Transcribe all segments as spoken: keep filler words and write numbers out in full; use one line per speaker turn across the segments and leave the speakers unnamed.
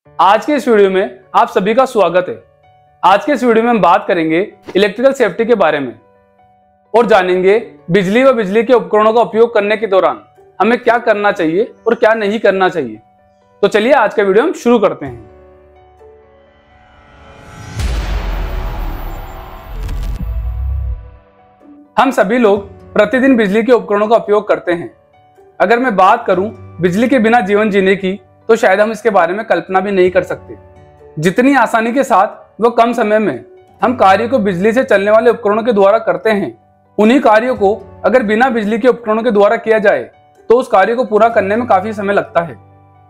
आज के इस वीडियो में आप सभी का स्वागत है। आज के इस वीडियो में हम बात करेंगे इलेक्ट्रिकल सेफ्टी के बारे में और जानेंगे बिजली व बिजली के उपकरणों का उपयोग करने के दौरान हमें क्या करना चाहिए और क्या नहीं करना चाहिए। तो चलिए आज का वीडियो हम शुरू करते हैं। हम सभी लोग प्रतिदिन बिजली के उपकरणों का उपयोग करते हैं। अगर मैं बात करूं बिजली के बिना जीवन जीने की, तो शायद हम इसके बारे में कल्पना भी नहीं कर सकते। जितनी आसानी के साथ व कम समय में हम कार्य को बिजली से चलने वाले उपकरणों के द्वारा करते हैं, उन्हीं कार्यों को अगर बिना बिजली के उपकरणों के द्वारा किया जाए तो उस कार्य को पूरा करने में काफी समय लगता है।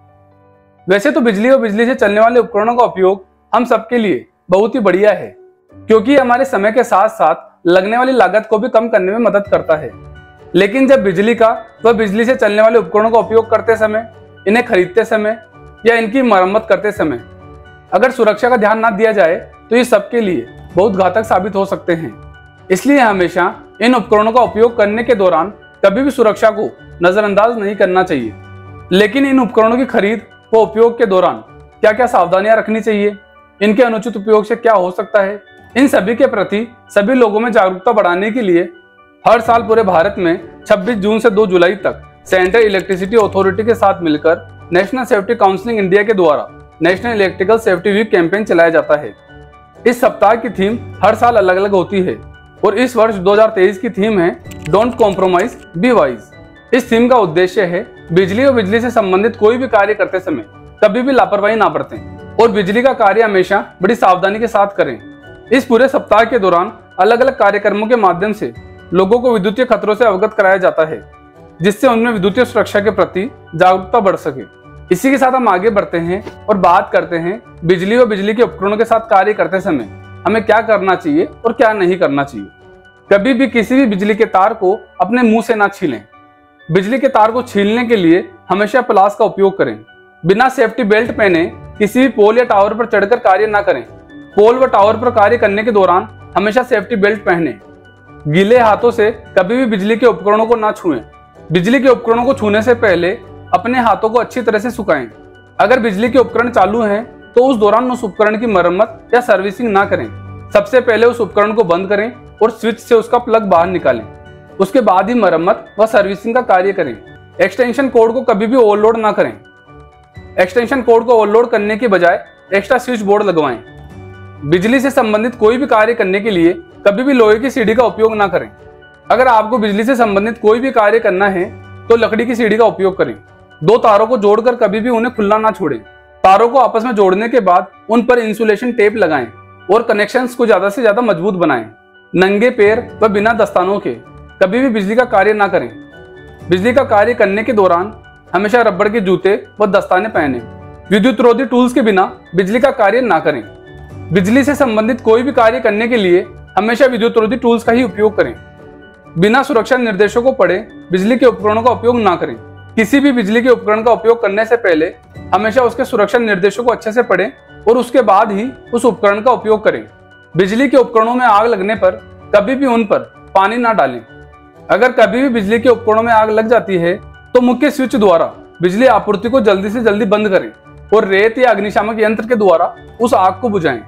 वैसे तो बिजली व बिजली से चलने वाले उपकरणों का उपयोग हम सबके लिए बहुत ही बढ़िया है, क्योंकि हमारे समय के साथ साथ लगने वाली लागत को भी कम करने में मदद करता है। लेकिन जब बिजली का व बिजली से चलने वाले उपकरणों का उपयोग करते समय, इन्हें खरीदते समय या इनकी मरम्मत करते समय अगर सुरक्षा का ध्यान न दिया जाए तो ये सबके लिए बहुत घातक साबित हो सकते हैं। इसलिए हमेशा इन उपकरणों का उपयोग करने के दौरान कभी भी सुरक्षा को नजरअंदाज नहीं करना चाहिए। लेकिन इन उपकरणों की खरीद व उपयोग के दौरान क्या क्या सावधानियां रखनी चाहिए, इनके अनुचित उपयोग से क्या हो सकता है, इन सभी के प्रति सभी लोगों में जागरूकता बढ़ाने के लिए हर साल पूरे भारत में छब्बीस जून से दो जुलाई तक सेंट्रल इलेक्ट्रिसिटी अथॉरिटी के साथ मिलकर नेशनल सेफ्टी काउंसिलिंग इंडिया के द्वारा national electrical safety week campaign चलाया जाता है। इस सप्ताह की थीम हर साल अलग अलग होती है और इस वर्ष दो हज़ार तेईस की थीम है डोंट कॉम्प्रोमाइज बी वाइज। इस थीम का उद्देश्य है बिजली और बिजली से संबंधित कोई भी कार्य करते समय कभी भी लापरवाही ना बरतें और बिजली का कार्य हमेशा बड़ी सावधानी के साथ करें। इस पूरे सप्ताह के दौरान अलग अलग कार्यक्रमों के माध्यम से लोगों को विद्युतीय खतरों से अवगत कराया जाता है, जिससे उनमें विद्युतीय सुरक्षा के प्रति जागरूकता बढ़ सके। इसी के साथ हम आगे बढ़ते हैं और बात करते हैं बिजली व बिजली के उपकरणों के साथ कार्य करते समय हमें क्या करना चाहिए और क्या नहीं करना चाहिए। कभी भी किसी भी बिजली के तार को अपने मुंह से ना छीलें। बिजली के तार को छीलने के लिए हमेशा प्लास का उपयोग करें। बिना सेफ्टी बेल्ट पहने किसी भी पोल या टावर पर चढ़कर कार्य ना करें। पोल व टावर पर कार्य करने के दौरान हमेशा सेफ्टी बेल्ट पहने। गीले हाथों से कभी भी बिजली के उपकरणों को ना छुएं। बिजली के उपकरणों को छूने से पहले अपने हाथों को अच्छी तरह से सुखाएं। अगर बिजली के उपकरण चालू हैं तो उस दौरान उस उपकरण की मरम्मत या सर्विसिंग ना करें। सबसे पहले उस उपकरण को बंद करें और स्विच से उसका प्लग बाहर निकालें। उसके बाद ही मरम्मत व सर्विसिंग का कार्य करें। एक्सटेंशन कोड को कभी भी ओवरलोड ना करें। एक्सटेंशन कोड को ओवरलोड करने के बजाय एक्स्ट्रा स्विच बोर्ड लगवाएं। बिजली से संबंधित कोई भी कार्य करने के लिए कभी भी लोहे की सीढ़ी का उपयोग ना करें। अगर आपको बिजली से संबंधित कोई भी कार्य करना है तो लकड़ी की सीढ़ी का उपयोग करें। दो तारों को जोड़कर कभी भी उन्हें खुला ना छोड़ें। तारों को आपस में जोड़ने के बाद उन पर इंसुलेशन टेप लगाएं और कनेक्शंस को ज्यादा से ज्यादा मजबूत बनाएं। नंगे पैर व बिना दस्तानों के कभी भी बिजली का कार्य ना करें। बिजली का कार्य करने के दौरान हमेशा रबड़ के जूते व दस्ताने पहने। विद्युत रोधी टूल्स के बिना बिजली का कार्य ना करें। बिजली से संबंधित कोई भी कार्य करने के लिए हमेशा विद्युत रोधी टूल्स का ही उपयोग करें। बिना सुरक्षा निर्देशों को पढ़े बिजली के उपकरणों का उपयोग ना करें। किसी भी बिजली के उपकरण का उपयोग करने से पहले हमेशा उसके सुरक्षा निर्देशों को अच्छे से पढ़ें और उसके बाद ही उस उपकरण का उपयोग करें। बिजली के उपकरणों में आग लगने पर कभी भी उन पर पानी ना डालें। अगर कभी भी बिजली के उपकरणों में आग लग जाती है तो मुख्य स्विच द्वारा बिजली आपूर्ति को जल्दी से जल्दी बंद करें और रेत या अग्निशामक यंत्र के द्वारा उस आग को बुझाएं।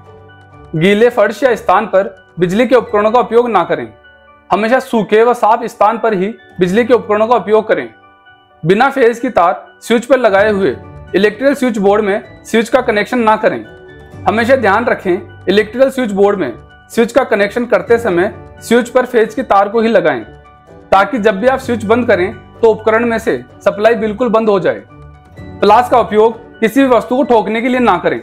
गीले फर्श या स्थान पर बिजली के उपकरणों का उपयोग ना करें। हमेशा सूखे व साफ स्थान पर ही बिजली के उपकरणों का उपयोग करें। बिना फेज की तार स्विच पर लगाए हुए इलेक्ट्रिकल स्विच बोर्ड में स्विच का कनेक्शन ना करें। हमेशा ध्यान रखें इलेक्ट्रिकल स्विच बोर्ड में स्विच का कनेक्शन करते समय स्विच पर फेज की तार को ही लगाएं, ताकि जब भी आप स्विच बंद करें तो उपकरण में से सप्लाई बिल्कुल बंद हो जाए। प्लास का उपयोग किसी भी वस्तु को ठोकने के लिए ना करें।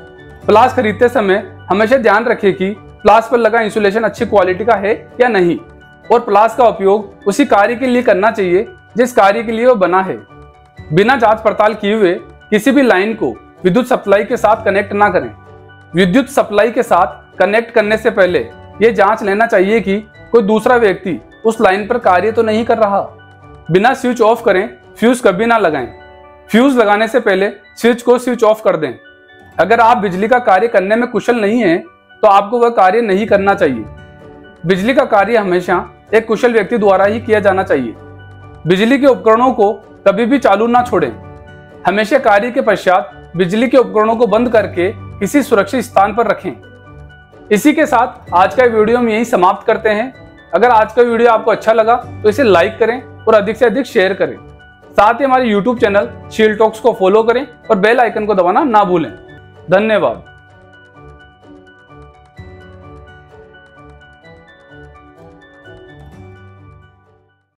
प्लास खरीदते समय हमेशा ध्यान रखें कि प्लास पर लगा इंसुलेशन अच्छी क्वालिटी का है या नहीं, और प्लास का उपयोग उसी कार्य के लिए करना चाहिए जिस कार्य के लिए वो बना है। बिना जांच पड़ताल किए हुए किसी भी लाइन को विद्युत सप्लाई के साथ कनेक्ट ना करें। विद्युत सप्लाई के साथ कनेक्ट करने से पहले ये जांच लेना चाहिए कि कोई दूसरा व्यक्ति उस लाइन पर कार्य तो नहीं कर रहा। बिना स्विच ऑफ करें फ्यूज कभी ना लगाएं। फ्यूज लगाने से पहले स्विच को स्विच ऑफ कर दें। अगर आप बिजली का कार्य करने में कुशल नहीं हैं तो आपको वह कार्य नहीं करना चाहिए। बिजली का कार्य हमेशा एक कुशल व्यक्ति द्वारा ही किया जाना चाहिए। बिजली के उपकरणों को कभी भी चालू ना छोड़ें। हमेशा कार्य के पश्चात बिजली के उपकरणों को बंद करके किसी सुरक्षित स्थान पर रखें। इसी के साथ आज का वीडियो हम यही समाप्त करते हैं। अगर आज का वीडियो आपको अच्छा लगा तो इसे लाइक करें और अधिक से अधिक शेयर करें। साथ ही हमारे यूट्यूब चैनल शील टॉक्स को फॉलो करें और बेल आइकन को दबाना ना भूलें। धन्यवाद।